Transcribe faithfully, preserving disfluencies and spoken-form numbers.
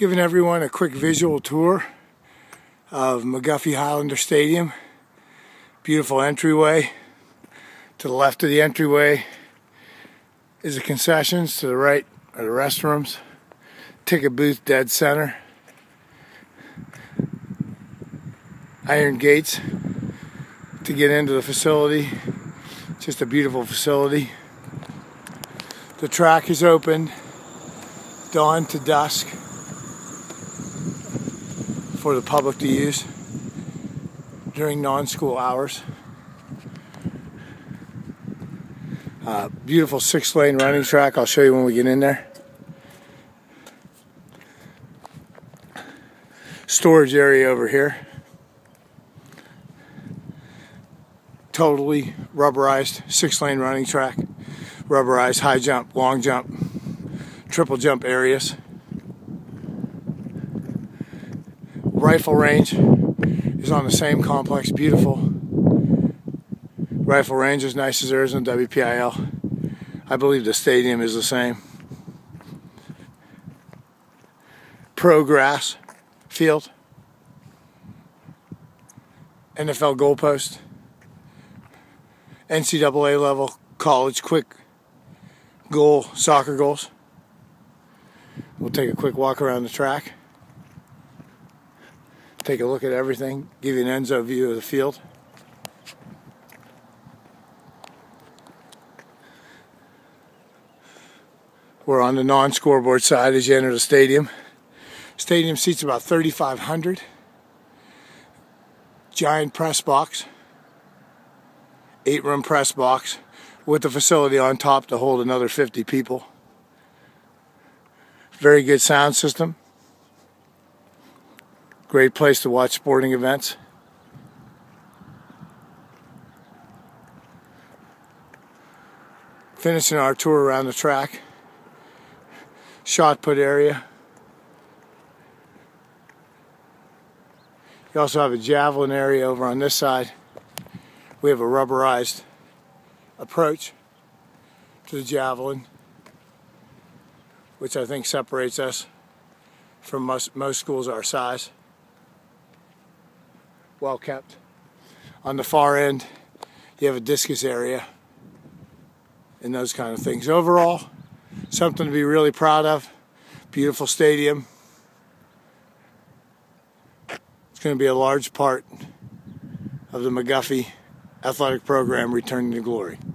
Giving everyone a quick visual tour of McGuffey Highlander Stadium. Beautiful entryway. To the left of the entryway is the concessions. To the right are the restrooms. Ticket booth dead center. Iron gates to get into the facility. Just a beautiful facility. The track is open dawn to dusk for the public to use during non-school hours. Uh, beautiful six-lane running track. I'll show you when we get in there. Storage area over here. Totally rubberized six-lane running track. Rubberized high jump, long jump, triple jump areas. Rifle range is on the same complex. Beautiful. Rifle range as nice as there is in W P I L. I believe the stadium is the same. Pro grass field. N F L goalpost. N C double A level college quick goal soccer goals. We'll take a quick walk around the track. Take a look at everything. Give you an Enzo view of the field. We're on the non-scoreboard side as you enter the stadium. Stadium seats about thirty-five hundred. Giant press box. Eight room press box with the facility on top to hold another fifty people. Very good sound system. Great place to watch sporting events. Finishing our tour around the track. Shot put area. You also have a javelin area over on this side. We have a rubberized approach to the javelin, which I think separates us from most, most schools our size. Well kept. On the far end, you have a discus area and those kind of things. Overall, something to be really proud of. Beautiful stadium. It's going to be a large part of the McGuffey athletic program returning to glory.